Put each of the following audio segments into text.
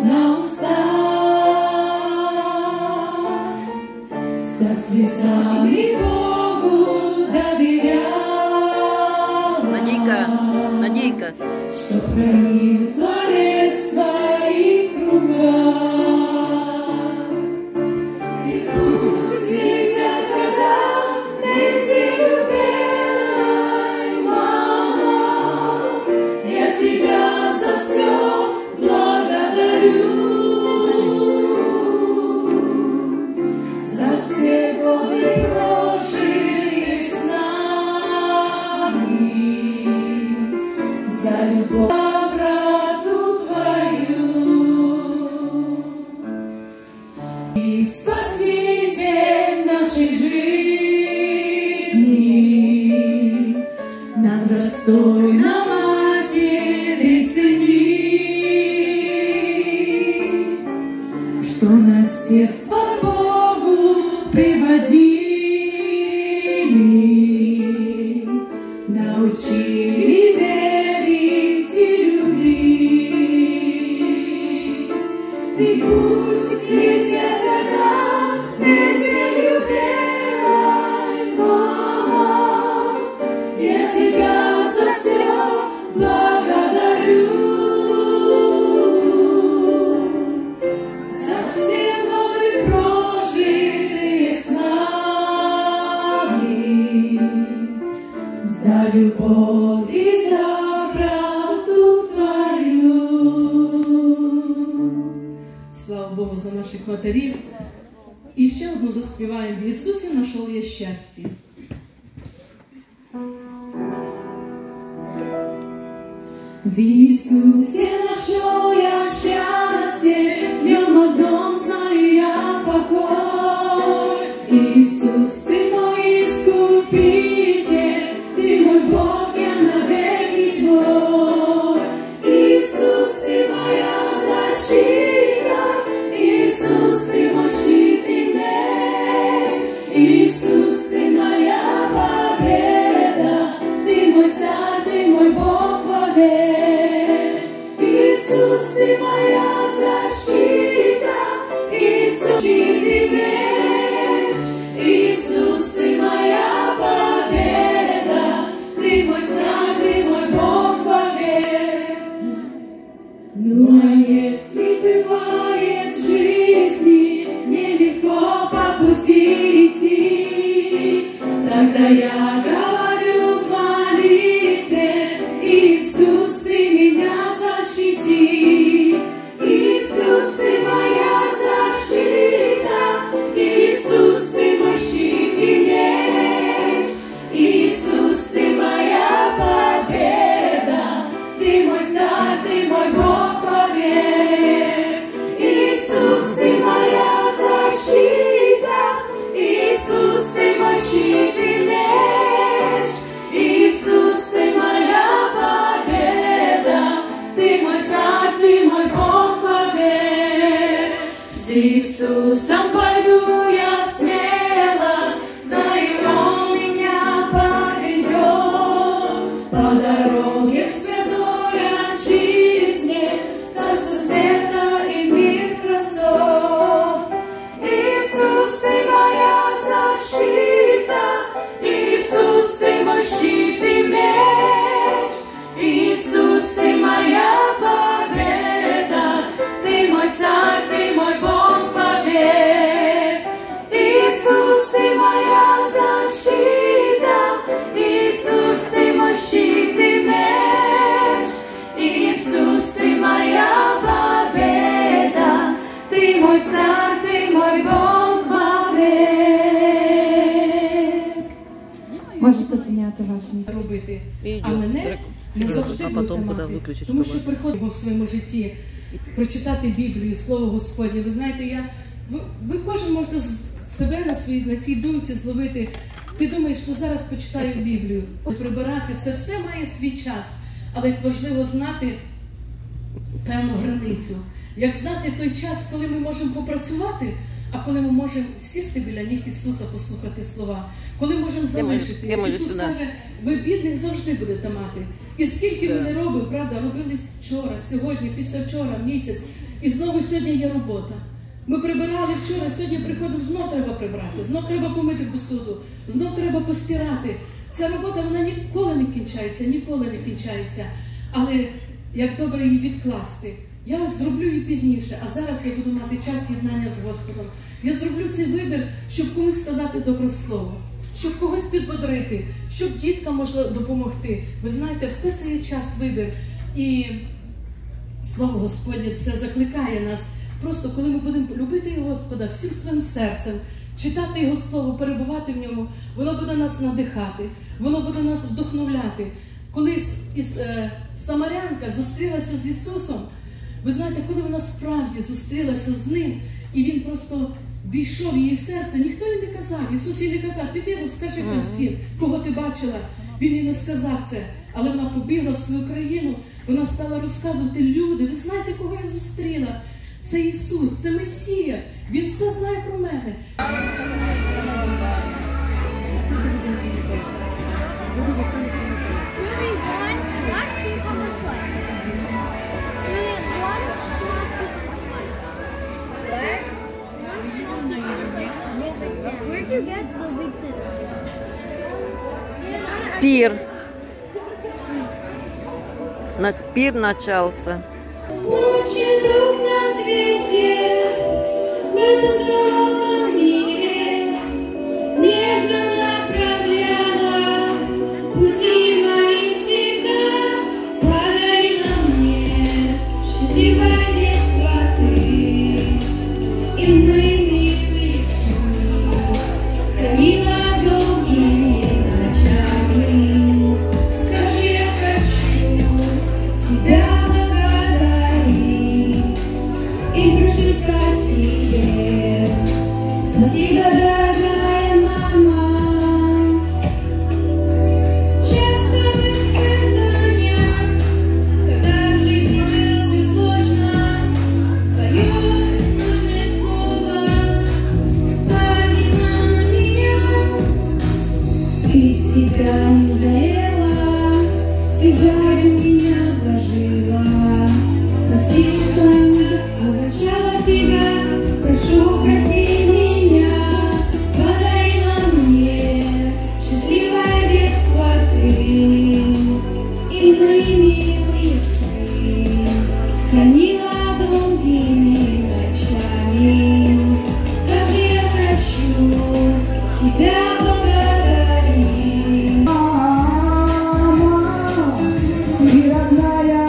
на устах, со слезами Богу доверяла. Надейка, что хранит Творец в своих руках. И пусть светят года, неделю белой, мама, я тебя за все благодарю, за все годы прожитые с нами, за любовь, доброту твою. И спаситель нашей жизни нам достойно матери ценить, что нас с детства к Богу приводили, научили верить и любить. И пусть светят года, неделю белой, мама, я тебя за все благодарю, за все годы прожитые с нами, за любовь и за правду твою. Слава Богу за наших матерів. І ще одну заспіваємо. В Ісусі нашов я щастя. В Иисусе нашел я счастье, в Нем одном знаю я покой. Иисус, Ты мой искупитель, Ты мой Бог, я навеки Твой. Иисус, Ты моя защита, Иисус, Ты мой щит и меч. Иисус, Ты моя победа, Ты мой царь, Ты мой Бог вовек. Иисус, Ты моя защита, Иисус, щит и меч. Иисус, Ты моя победа, Ты мой царь, Ты мой Бог вовек. Ну а если бывает в жизни нелегко по пути идти, тогда я говорю в молитве: Иисус, Ты меня защити. Иисус, Ты моя защита, Иисус, Ты мой щит и меч. Иисус, Ты моя победа, Ты мой царь, Ты мой Бог вовек. Иисус, Ты моя защита, Иисус, Ты мой щит и меч. Иисус, Ты моя победа, Ты мой царь, Ты мой Бог вовек. С Иисусом пойду я смело, знаю, Он меня поведет по дороге к святой отчизне, царство света и мир красот. Иисус, Ты моя защита, Иисус, Ты мой щит и меч. Иисус, Ты моя победа, Ты мой царь, Ты мой Бог вовек. Иисус, Ты моя защита, Иисус, Ты мой щит и меч. Иисус, Ты моя победа, Ты мой царь, Ты мой Бог вовек. Можете зайняти ваше місце. Робити. А мене не завжди будете мати. Тому що приходимо в своєму житті прочитати Біблію, Слово Господнє. Ви знаєте, ви кожен можете себе на цій думці зловити. Ти думаєш, що зараз почитаю Біблію. Прибирати, це все має свій час. Але як важливо знати певну границю. Як знати той час, коли ми можемо попрацювати, а коли ми можемо сісти біля ніг Ісуса, послухати слова. Коли можемо залишити. Ісус каже, ви бідних завжди будете мати. І скільки ми не робимо, правда, робили вчора, сьогодні, післявчора, місяць. І знову сьогодні є робота. Ми прибирали вчора, сьогодні приходимо, знов треба прибрати, знов треба помити посуду, знов треба постирати. Ця робота, вона ніколи не кінчається, ніколи не кінчається. Але як добре її відкласти. Я ось зроблю її пізніше, а зараз я буду мати час єднання з Господом. Я зроблю цей вибір, щоб комусь сказати добре слово, щоб когось підбодрити, щоб діткам можна допомогти. Ви знаєте, все це є час, вибір. І Слово Господнє це закликає нас. Просто коли ми будемо любити Господа всім своїм серцем, читати Його Слово, перебувати в ньому, воно буде нас надихати, воно буде нас вдохновляти. Коли Самарянка зустрілася з Ісусом, ви знаєте, коли вона справді зустрілася з Ним, і Він просто війшов в її серце, ніхто їй не казав, Ісус їй не казав, піди розкажи нам всім, кого ти бачила. Він їй не сказав це, але вона побігла в свою країну, вона стала розказувати: люди, ви знаєте, кого я зустріла? Це Ісус, це Месія, Він все знає про мене. Пир. Пир начался. Лучший друг на свете, в этом суровом мире, нежно направляла пути мои всегда, подарила мне счастливое детство ты, и мои милые сны хранила долгими ночами. Как же я хочу тебя и прошептать тебе: спасибо, дорогая мама. Часто в испытаниях, когда в жизни было все сложно, твое нужное слово поднимало меня. Ты всегда не жалела, всегда меня вложила. Прости, что огорчала тебя, прошу, прости меня. Подарила мне счастливое детство ты, и мои милые сны хранила долгими ночами. Как же я хочу тебя благодарить. Мама, ты родная,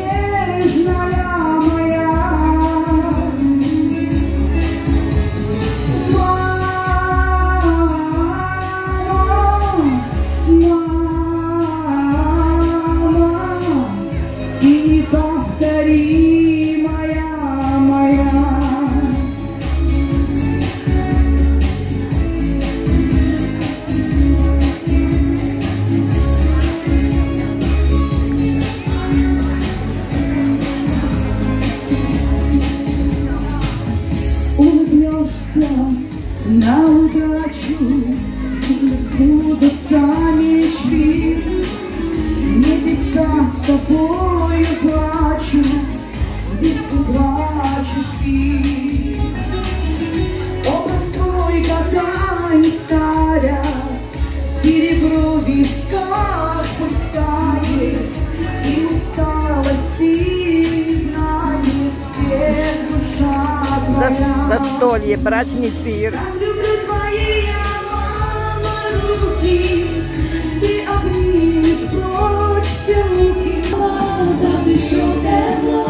на удачу будут сами мечты, небеса с тобою плачут, без плачу спи. Образ твой, когда не старят, серебро в висках пускает, и усталость и знание всех душа твоя. Застолье, брачный пир. Люблю твои, мама, руки, ты обнимешь прочь все муки. Запишу тепло,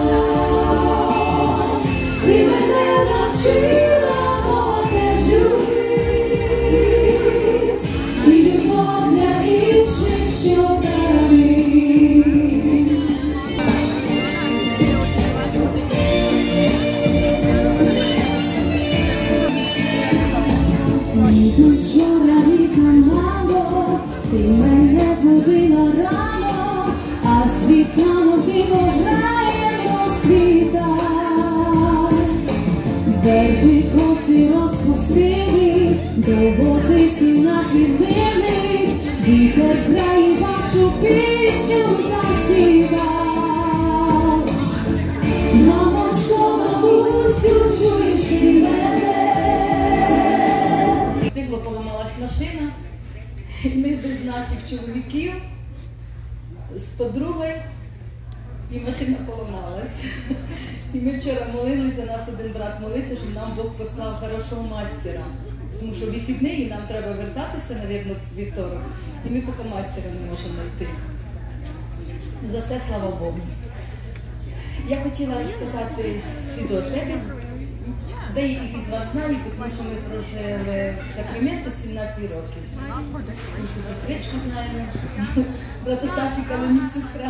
ти мене навчила молодець любить, і любов для інших, що дарує. Вчора ріка, мамо, ти мене побила рано, а світанок грає розквіта. Верби коси розпустили, до водиці нахилились, вітер в краї вашу пісню засівав. Мамочко, наших чоловіків з подругою, і машина поламалась. І ми вчора молилися, за нас один брат молився, щоб нам Бог послав хорошого майстера. Тому що вихідний, і нам треба вертатися, мабуть, в вівторок. І ми поки майстера не можемо знайти. За все, слава Богу. Я хотіла розказати свідоцтво. Деяких із вас знають, тому що ми прожили в Сакраменто 17 років. Цю сестричку знаємо, брата Саші Калинюк, сестра.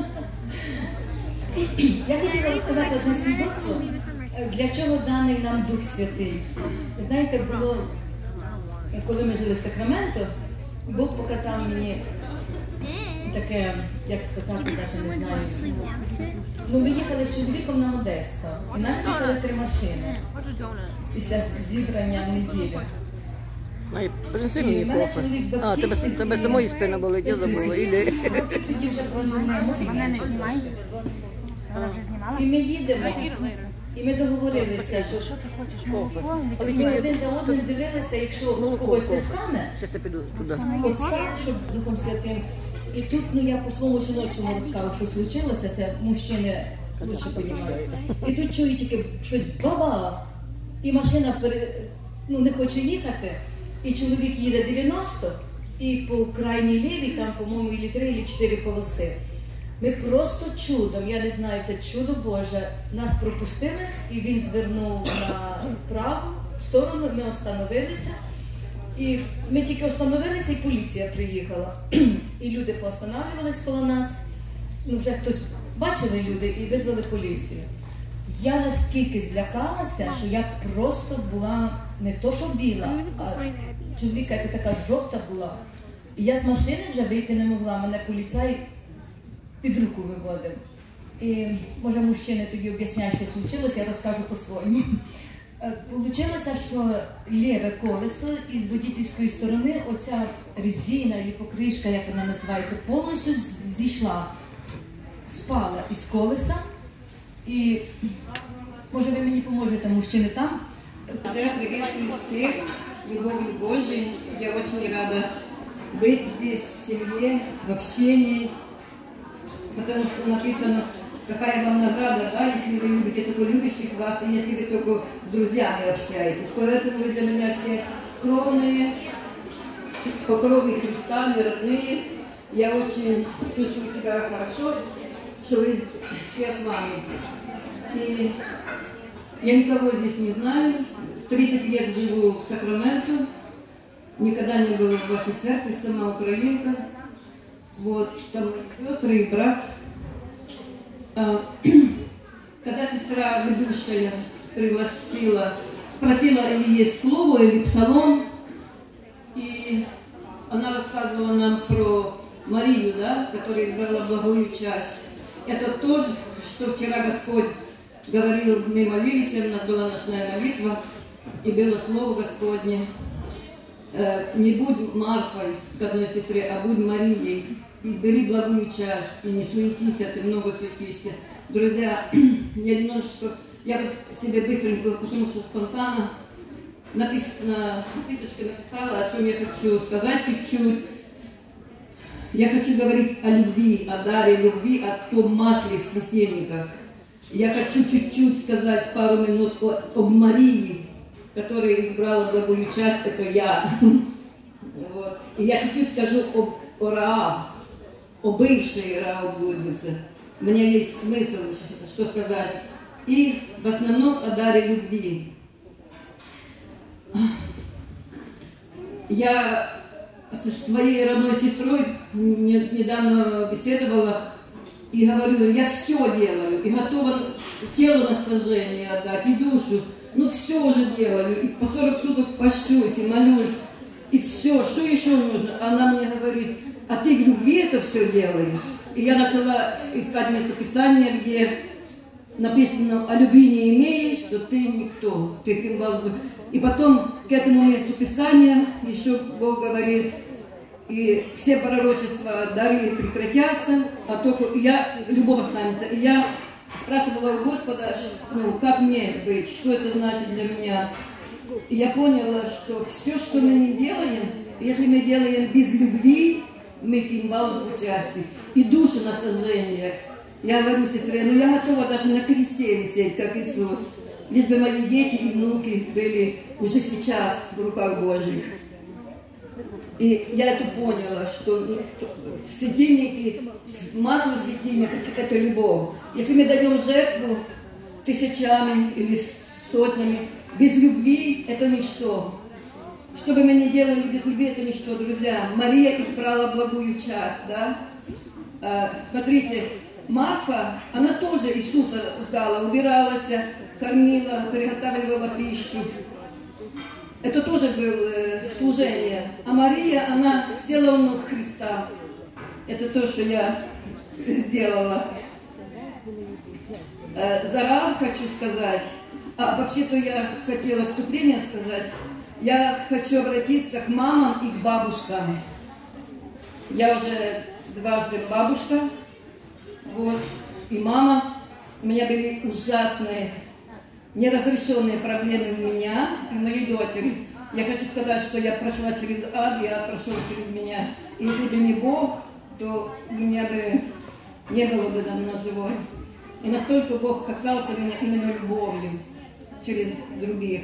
Я хотіла розказати одне свідоцтво, для чого даний нам Дух Святий. Знаєте, було, коли ми жили в Сакраменто, Бог показав мені таке, як сказати, навіть не знаю. Ну, ми їхали з чоловіком на Одесу, і нас їхали 3 машини після зібрання в неділю. Принеси мені кофе. Тебе самої спина болить, я забула. Іди. Тоді вже прожили, Вона не знімає? Вона вже знімала? і ми їдемо, і ми договорилися, що ми один за одним дивилися, якщо когось не стане, Зараз я піду туди. от стане, щоб Духом Святим. І тут, ну, я по своєму жіночому розкажу, що случилося, це мужчини лучше розуміють. І тут чую тільки щось баба, і машина не хоче їхати, і чоловік їде 90, і по крайній лівій, там, по-моєму, і 3, і 4 полоси. Ми просто чудом, я не знаю, це чудо Боже, нас пропустили, і він звернув на праву сторону, ми остановилися. І ми тільки остановилися, і поліція приїхала. І люди поостанавливались коло нас. Ну, вже хтось бачили люди і визвали поліцію. Я наскільки злякалася, що я просто була не то, що біла, а чоловіка, яка така жовта була. І я з машини вже вийти не могла, мене поліцай під руку виводив. І, може, мужчини тоді об'ясняють, що случилося, я розкажу по-своєму. Получилося, що ліве колесо із водительської сторони, оця резина або покришка, як вона називається, повністю зійшла, спала із колеса. І, може, ви мені поможете, мужчини, там? Я приветствую всех, любовью Божией. Я очень рада быть здесь, в семье, в общении, потому что написано, какая вам награда, да, если вы любите только любящих вас, и если вы только с друзьями общаетесь. Поэтому вы для меня все кровные, по крови Христа, не родные. Я очень чувствую себя хорошо, что я с вами. И я никого здесь не знаю. 30 лет живу в Сакраменто. Никогда не была в вашей церкви, сама украинка. Вот, там сестры и брат. Когда сестра ведущая спросила, или есть слово, или псалом, и она рассказывала нам про Марию, да, которая избрала благую часть. Это то, что вчера Господь говорил, мы молились, у нас была ночная молитва, и было слово Господне. Не будь Марфой к одной сестре, а будь Марией. Избери благую часть и не суетись, а ты много суетишься. Друзья, я вот себе быстренько, потому что спонтанно на писочке написала, о чем я хочу сказать чуть-чуть. Я хочу говорить о любви, о даре любви, о том масле в светильниках. Я хочу чуть-чуть сказать пару минут об Марии, которая избрала благую часть, это я. Вот. И я чуть-чуть скажу о Раав, о бывшей Раав блуднице. У меня есть смысл, что сказать. И в основном о даре любви. Я со своей родной сестрой недавно беседовала и говорю, я все делаю, и готова тело на сожжение отдать, и душу, ну все уже делаю, и по 40 суток пощусь, и молюсь, и все, что еще нужно? Она мне говорит, а ты в любви это все делаешь? И я начала искать местописание, где написано, о любви не имеешь, что ты никто, ты кимвал. И потом к этому месту Писания еще Бог говорит, и все пророчества, дары прекратятся, а только любовь останется. И я спрашивала у Господа, как мне быть, что это значит для меня. И я поняла, что все, что мы не делаем, если мы делаем без любви, мы кимвал звучащий, и душу на сожжение. Я говорю сестре, ну я готова даже на кресте висеть, как Иисус, лишь бы мои дети и внуки были уже сейчас в руках Божьих. И я это поняла, что светильники, масло светильника – это любовь. Если мы даем жертву тысячами или сотнями, без любви – это ничто. Что бы мы ни делали без любви, это ничто, друзья. Мария избрала благую часть, да? Смотрите, Марфа, она тоже Иисуса ждала, убиралась, кормила, приготавливала пищу. Это тоже было служение. А Мария, она села у ног Христа. Это то, что я сделала. За Раав хочу сказать. Вообще-то я хотела вступление сказать. Я хочу обратиться к мамам и к бабушкам. Я уже дважды бабушка, вот, и мама. У меня были ужасные, неразрешенные проблемы у меня и моей дочери. Я хочу сказать, что я прошла через ад, и ад прошел через меня. И если бы не Бог, то меня бы не было бы давно живой. И настолько Бог касался меня именно любовью через других.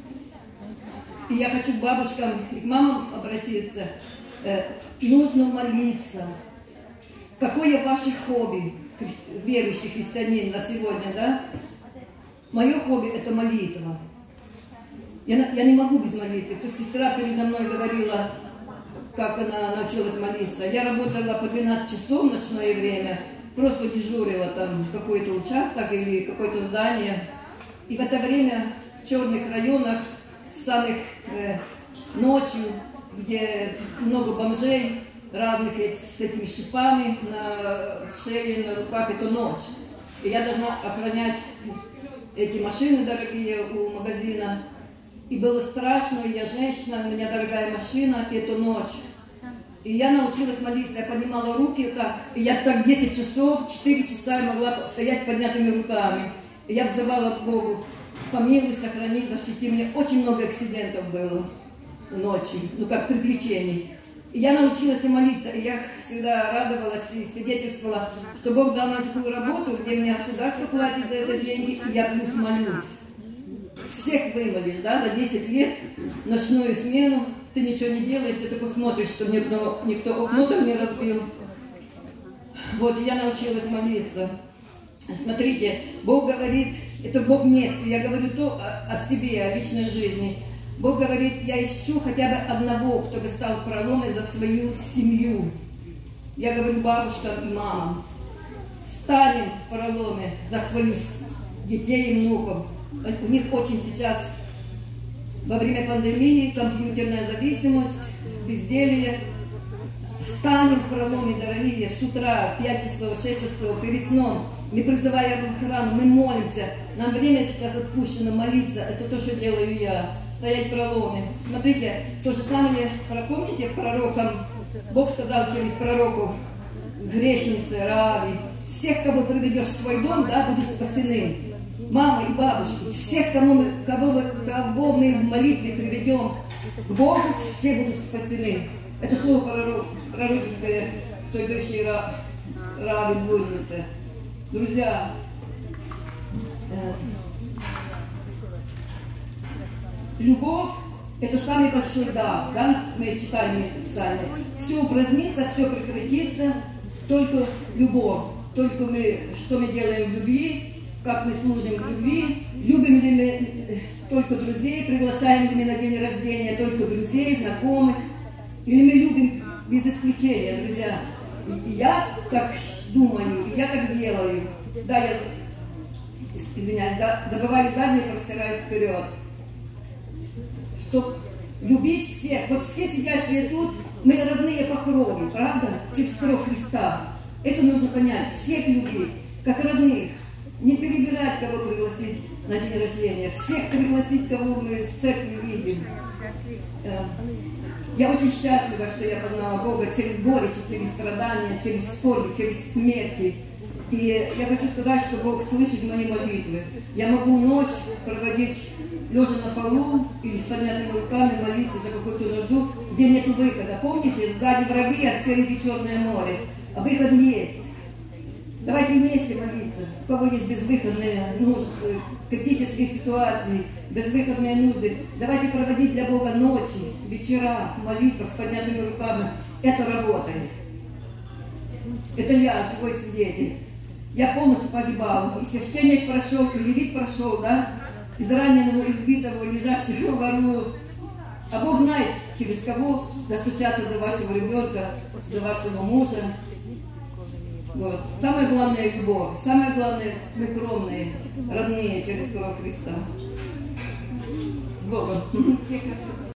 И я хочу к бабушкам и к мамам обратиться. Нужно молиться. Какое ваше хобби, верующий христианин на сегодня, да? Мое хобби – это молитва. Я не могу без молитвы. То сестра передо мной говорила, как она научилась молиться. Я работала по 12 часов в ночное время, просто дежурила там какой-то участок или какое-то здание. И в это время в черных районах, в самых ночью, где много бомжей, разных с этими шипами на шее, на руках, это ночь. И я должна охранять эти машины дорогие у магазина. И было страшно, я женщина, у меня дорогая машина, и это ночь. И я научилась молиться, я поднимала руки так, и я так 10 часов, 4 часа я могла стоять с поднятыми руками. И я взывала к Богу: помилуй, сохрани, защити. Мне очень много акцидентов было ночью, ну как приключений. И я научилась и молиться, и я всегда радовалась и свидетельствовала, что Бог дал мне такую работу, где мне государство платит за это деньги, и я плюс молюсь. Всех вымолили, да, за 10 лет, ночную смену, ты ничего не делаешь, ты только смотришь, что никто окно там не разбил. Вот, и я научилась молиться. Смотрите, Бог говорит, это Бог мне, я говорю то о себе, о личной жизни. Бог говорит, я ищу хотя бы одного, кто бы стал проломом за свою семью. Я говорю бабушкам и мамам, станем в проломе за своих детей и внуков. У них очень сейчас во время пандемии компьютерная зависимость, безделье. Станем в проломе, дорогие, с утра, 5 часов, 6 часов, перед сном. Мы призываем охрану, мы молимся. Нам время сейчас отпущено молиться. Это то, что делаю я. Стоять в проломе. Смотрите, то же самое, помните, пророкам, Бог сказал через пророков, грешницы, Рааве, всех, кого приведешь в свой дом, да, будут спасены. Мама и бабушки, всех, кого мы в молитве приведем к Богу, все будут спасены. Это слово пророческое в той бывшей Рааве блуднице. Друзья, любовь – это самый большой дар, да? Мы читаем место Писания. Все упразднится, все прекратится, только любовь. Только что мы делаем в любви, как мы служим в любви, любим ли мы только друзей, приглашаем ли мы на день рождения только друзей, знакомых, или мы любим без исключения, друзья. И я так думаю, и я так делаю. Да, я, извиняюсь, забываю заднее, простираюсь вперед. Чтобы любить всех. Вот все сидящие тут, мы родные по крови, правда? Через кровь Христа. Это нужно понять. Всех любить, как родных. Не перебирать, кого пригласить на день рождения. Всех пригласить, кого мы в церкви видим. Я очень счастлива, что я познала Бога через горечь, через страдания, через скорби, через смерти. И я хочу сказать, что Бог слышит мои молитвы. Я могу ночь проводить лежа на полу или с поднятыми руками молиться за какую-то нужду, где нет выхода. Помните, сзади враги, а спереди Черное море. А выход есть. Давайте вместе молиться. У кого есть безвыходные нужды, критические ситуации, безвыходные нужды, давайте проводить для Бога ночи, вечера, в молитвах с поднятыми руками. Это работает. Это я, живой свидетель. Я полностью погибал. И священник прошел, и левит прошел, да? Из раненого, избитого, лежащего во рву. А Бог знает, через кого достучаться до вашего ребенка, до вашего мужа. Вот. Самое главное – любовь. Самое главное – мы кровные, родные через кровь Христа. С Богом. Всех